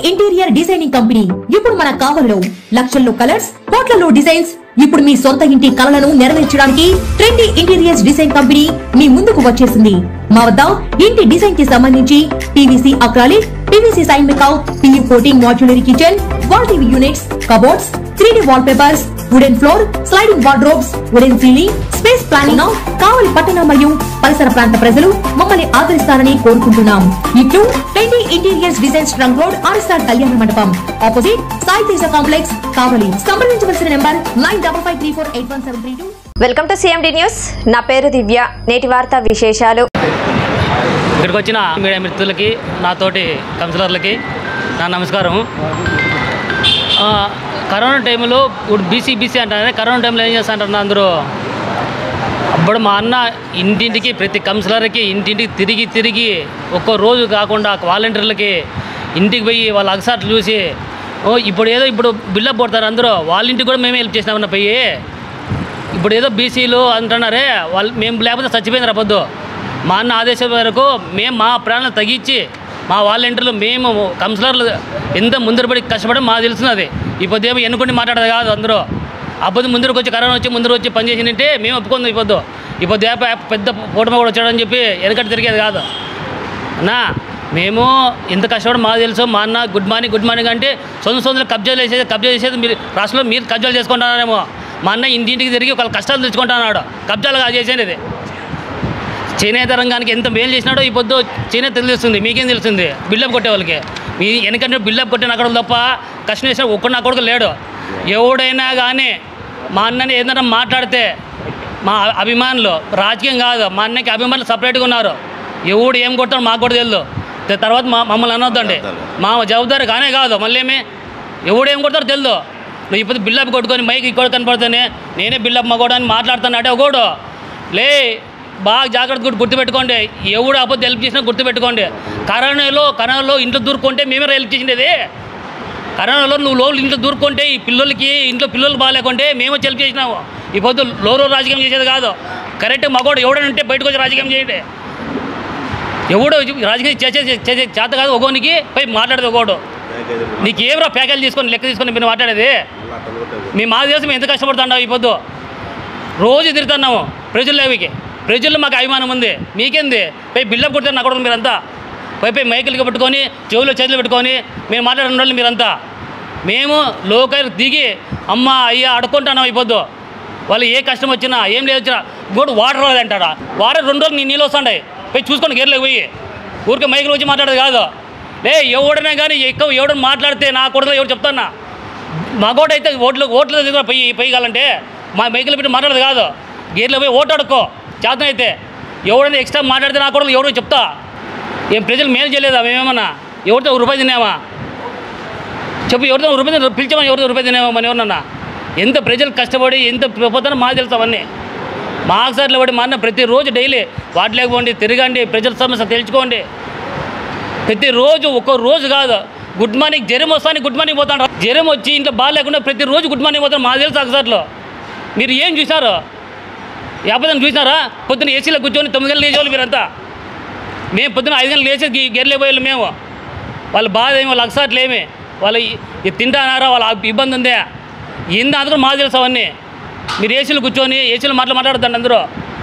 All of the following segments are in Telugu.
ఇంటీరియర్ డిజైనింగ్ కంపెనీ ఇప్పుడు మన కావలిలో లక్షల్లో కలర్స్, కోట్లలో డిజైన్స్. ఇప్పుడు మీ సొంత ఇంటి కలలను నెరవేర్చడానికి ట్రెండీ ఇంటీరియర్స్ డిజైన్ కంపెనీ మీ ముందుకు వచ్చేసింది. మా వద్ద ఇంటి డిజైన్ కి సంబంధించి పీవీసీ అక్రాలిక్, పీవీసీ సైన్ మేకౌట్, పియు కోటింగ్ మాడ్యులరీ kitchen, wall TV units, cupboards, 3D wall papers, wooden floor, sliding wardrobes, wooden ceiling, space planning. Kavali పట్టణ మరియు పరిసర ప్రాంత ప్రజలు మమ్మల్ని ఆదరిస్తారని కోరుకుంటున్నాం. ఇట్లు trendy interiors designs trunk road, RSR Kalyana Mandapam, opposite Sai Teja complex, Kavali. సంప్రదించవలసిన number 9553481732. Welcome to CMD news. నా పేరు దివ్య. నేటి వార్తా విశేషాలు. ఇక్కడికి వచ్చిన మీడియా మిత్రులకి, నాతోటి కౌన్సిలర్లకి నా నమస్కారం. కరోనా టైంలో ఇప్పుడు బీసీ అంటారే, కరోనా టైంలో ఏం చేస్తా అంటారు అందరూ. అప్పుడు మా అన్న ఇంటింటికి, ప్రతి కౌన్సిలర్కి ఇంటింటికి తిరిగి ఒక్కో రోజు కాకుండా వాలంటీర్లకి ఇంటికి పోయి వాళ్ళ అగసాట్లు చూసి, ఇప్పుడు బిల్డప్ కొడతారు అందరూ. వాళ్ళ ఇంటికి కూడా మేమే హెల్ప్ చేసినామన్న పోయి. ఇప్పుడు ఏదో బీసీలు అంటున్నారే, మేము లేకపోతే చచ్చిపోయింది పొద్దు. మా అన్న ఆదేశం వరకు మేము మా ప్రాణాలు తగ్గించి మా వాలంటీర్లు, మేము కౌన్సిలర్లు ఎంత ముందరపడి కష్టపడి మాకు తెలుస్తున్నది. ఇప్పుడు ఏమో ఎన్నుకొని మాట్లాడదు కాదు అందరూ. అప్పుడు ముందరకు వచ్చి కరోనా వచ్చి ముందర వచ్చి పనిచేసిందంటే మేము ఒప్పుకుందాం. ఇప్పుడు పెద్ద కూటమి కూడా వచ్చాడని చెప్పి వెనకటి తిరిగేది కాదు అన్నా. మేము ఎంత కష్టపడి మాకు తెలుసు. మా అన్న గుడ్ మార్నింగ్ అంటే సొంతలు కబ్జాలు చేసేది మీరు రాష్ట్రంలో మీరు కబ్జాలు చేసుకుంటున్నారేమో. మా అన్న ఇంటింటికి తిరిగి ఒక కష్టాలు తెచ్చుకుంటున్నాడు. కబ్జాలు కాదు చేసేది. చేనేత రంగానికి ఎంత మేలు చేసినాడో ఈ పొద్దు చేనేత తెలుస్తుంది. మీకేం తెలుస్తుంది బిల్డప్ కొట్టే వాళ్ళకి? మీ ఎందుకంటే బిల్డప్ కొట్టిన అక్కడ తప్ప కష్టం చేసిన ఒక్కడు నా కొడుకు లేడు. ఎవడైనా కానీ మా అన్నని ఏదైనా మాట్లాడితే మా అభిమానులు, రాజకీయం కాదు, మా అన్నకి అభిమానులు సపరేట్గా ఉన్నారు. ఎవడు ఏం కొడతాడు మాకు కూడా తెలియదు. తర్వాత మమ్మల్ని అనొద్దండి. మా జవాబుదారి కానే కాదు. మళ్ళీ ఎవడు ఏం కొడతారో తెలియదు. నువ్వు ఇప్పుడు బిల్డప్ కొట్టుకొని మైక్ ఇక్కడ కనపడితేనే నేనే బిల్డప్ మగోడు అని మాట్లాడుతాను అంటే ఒకడు లే. బాగా జాగ్రత్త గుర్తుపెట్టుకోండి. ఎవడు అబద్ధం హెల్ప్ చేసినా గుర్తుపెట్టుకోండి. కరోనాలో ఇంట్లో దూరుకుంటే మేమే హెల్ప్ చేసిండేది. కరోనాలో నువ్వు ఇంట్లో దూరుకుంటే ఈ ఇంట్లో పిల్లలు బాగాలేకుంటే మేము హెల్ప్ చేసినాము. ఈ పొద్దు రాజకీయం చేసేది కాదు. కరెక్ట్ మగోడు ఎవడని ఉంటే బయటకు వచ్చి రాజకీయం చేయండి. ఎవడో రాజకీయం చేసే చేత కాదు. ఒకనికి పై మాట్లాడేది ఒకడు. నీకు ఏమరా ప్యాకేజ్ లెక్క తీసుకొని మీరు మాట్లాడేది? మీ మా దేశం ఎంత కష్టపడుతున్నావు? ఈ పొద్దు రోజు తిరుగుతున్నాము ప్రజల్లో మాకు అభిమానం ఉంది. మీకేంది పై బిల్డప్ కొడితే నా కూడా మీరంతా పై మైకులకి పెట్టుకొని చెవులు చేతులు పెట్టుకొని మేము మాట్లాడిన వాళ్ళు మీరంతా. మేము లోకల్ దిగి అమ్మ అయ్యా అడుక్కుంటున్నాం. అయిపోద్దు వాళ్ళు ఏ కష్టం వచ్చినా ఏం లేదు వచ్చినా కూడా వాటర్ రాలేదు అంటాడా? వాటర్ 2 రోజులు నీళ్ళు వస్తుంటాయి. పోయి చూసుకొని గేర్లోకి పోయి ఊరికే మైకులు వచ్చి మాట్లాడేది కాదు. ఎవడైనా కానీ ఎవడని మాట్లాడితే నా కొడుకు ఎవరు చెప్తానా? మగోడు అయితే ఓట్ల దగ్గర పోయిగాలంటే మా మైకులు పెట్టి మాట్లాడేది కాదు. గేర్లో పోయి ఓటు అడుక్కో చేతన అయితే. ఎవడైనా ఎక్స్ట్రా మాట్లాడితే నా కొడుకు ఎవరో చెప్తా. ఏం ప్రజలు మేలు చేయలేదా? మేమేమన్నా ఎవరితో రూపాయి తినేమా? చెప్పు. ఎవరితో రూపాయి పిలిచామని ఎవరితో రూపాయి తినేమా? మన ఎవరన్నా ఎంత ప్రజలు కష్టపడి ఎంత పోతానో మాకు తెలుసు. అవన్నీ మాకు సార్లు పడి మా అన్న ప్రతిరోజు డైలీ వాటిలోకి పోండి, తిరగండి, ప్రజల సమస్య తెలుసుకోండి. ప్రతిరోజు ఒక్కో రోజు కాదు. గుడ్ మార్నింగ్ జ్వరం వస్తాను గుడ్ మార్నింగ్ పోతాడు. జ్వరం వచ్చి ఇంట్లో బాగా లేకుండా ప్రతిరోజు గుడ్ మార్నింగ్ పోతాను. మాకు తెలుసు ఒకసారిలో. మీరు ఏం చూసినారు? 50 చూసినారా? పొద్దున్న ఏసీలో కూర్చొని 9 గంటలు లేచేవాళ్ళు మీరంతా. మేము పొద్దున్న 5 గంటలు లేచి గేర్లే పోయేళ్ళు మేము. వాళ్ళ బాధ ఏమో వాళ్ళ అగసాట్లు ఏమి, వాళ్ళు తింటానారా, వాళ్ళ ఇబ్బంది ఉందే, ఏంది అందరూ మాకు తెలుసు అవన్నీ. మీరు ఏసీలు కూర్చొని ఏసీలు మాట్లాడద్దండి అందరూ.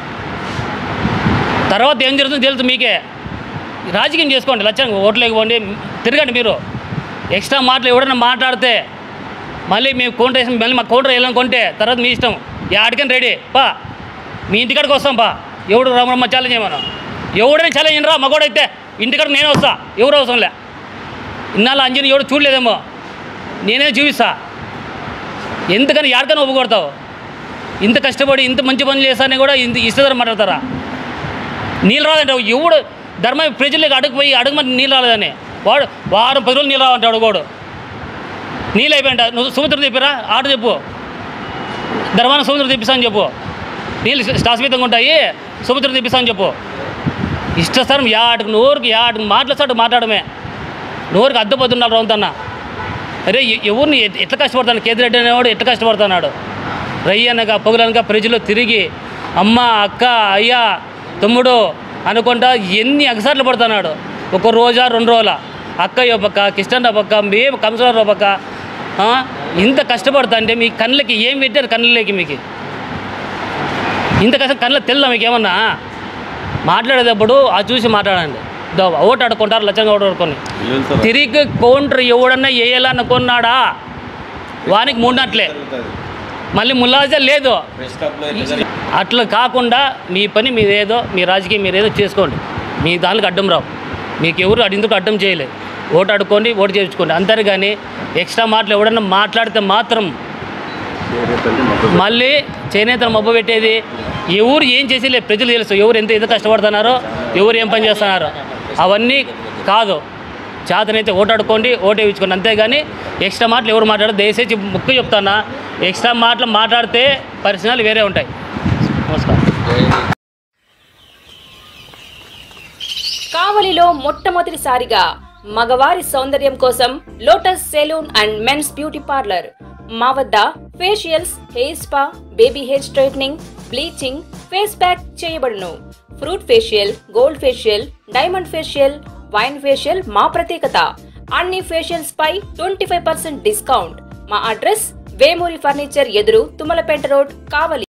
తర్వాత ఏం జరుగుతుందో తెలుసు మీకే. రాజకీయం చేసుకోండి, లక్ష్యంగా ఓట్లేకి పోండి, తిరగండి. మీరు ఎక్స్ట్రా మాటలు ఎవడైనా మాట్లాడితే మళ్ళీ మేము కౌంటర్ వేసి మళ్ళీ మా కౌంటర్ వేయాలనుకుంటే తర్వాత మీ ఇష్టం. ఆడికని రెడీ పా, మీ ఇంటికాడికి వస్తాం పా. ఎవడు రమ్మ ఛాలెంజ్ చేయమను. ఎవడైనా ఛాలెంజ్ రా. మగోడైతే ఇంటికాడికి నేనే వస్తా. ఎవరు అవసరంలే. ఇన్నాళ్ళు అంజని ఎవడు చూడలేదేమో, నేనే చూపిస్తా. ఎందుకని ఎవరికైనా ఒప్పుకొడతావు? ఇంత కష్టపడి ఇంత మంచి పనులు చేస్తానే కూడా ఇంత ఇష్టధర మాట్లాడతారా? నీళ్ళు రాదంటే ఎవడు ధర్మ ప్రజలకు అడుగుమని నీళ్ళు రాలేదని వాడు వారం 10 రోజులు నీళ్ళు రావంటాడు. వాడు నీళ్ళు అయిపోయింట. నువ్వు సముద్రం తెప్పిరా ఆట చెప్పు. ధర్మాన సముద్రం తెప్పిస్తాను చెప్పు. నీళ్ళు శాశ్వతంగా ఉంటాయి, సముద్రం తెప్పిస్తాను చెప్పు. ఇష్టస్థానం నోరుకి మాట్లాడమే. నోరుకి అద్దపోతున్నాడు రౌంతన్న. అరే ఎవరిని ఎట్లా కష్టపడతాను? కేతిరెడ్డి అనేవాడు ఎట్లా కష్టపడుతున్నాడు? రయ్యనగా పొగలనగా ప్రజలు తిరిగి అమ్మ అక్క అయ్యా తమ్ముడు అనుకుంటా ఎన్ని అగసాట్లు పడుతున్నాడు. ఒక రోజా 2 రోజుల అక్కయ్య పక్క కిష్టన్న పక్క మేము కంసరావు పక్క ఇంత కష్టపడతా అంటే మీ కళ్ళకి ఏం పెట్టారు కళ్ళకి మీకు ఇంత కష్టం కళ్ళ తెల్ల మీకు ఏమన్నా మాట్లాడేటప్పుడు అది చూసి మాట్లాడండి ఓటు ఆడుకుంటారు లచ్చంగా ఓటు ఆడుకొని తిరిగి కౌంటర్ ఎవడన్నా వేయాలనుకున్నాడా వానికి మూడినట్లే మళ్ళీ ముల్లాజా లేదు అట్లా కాకుండా మీ పని మీరేదో మీ రాజకీయం మీరేదో చేసుకోండి మీ దానికి అడ్డం రావు మీకు ఎవరు ఇందుకు అడ్డం చేయలేదు ఓటు ఆడుకోండి ఓటు చేయించుకోండి అంటారు కానీ ఎక్స్ట్రా మాటలు ఎవడన్నా మాట్లాడితే మాత్రం మళ్ళీ చేనేతలు మబ్బు పెట్టేది ఎవరు ఏం చేసేలే ప్రజలు తెలుసు ఎవరు ఎంత కష్టపడుతున్నారో ఎవరు ఏం పని చేస్తున్నారో అవన్నీ కాదు చేతనైతే ఓటు ఆడుకోండి ఓటు వేయించుకోండి అంతేగాని ఎక్స్ట్రా మాటలు ఎవరు మాట్లాడరు దయచేసి ముక్కు చెప్తానా ఎక్స్ట్రా మాటలు మాట్లాడితే పరిస్థితులు వేరే ఉంటాయి. నమస్కారం. కావలిలో మొట్టమొదటిసారిగా మగవారి సౌందర్యం కోసం lotus salon and men's beauty parlour. మా వద్ద facials, hair spa, baby hair straightening, bleaching, face pack చేయబడును. Fruit facial, gold facial, diamond facial, wine facial మా ప్రత్యేకత. అన్ని ఫేషియల్స్ పై 25% డిస్కౌంట్. మా అడ్రస్ వేమూరి ఫర్నిచర్ ఎదురు తుమ్మలపేట రోడ్, కావలి.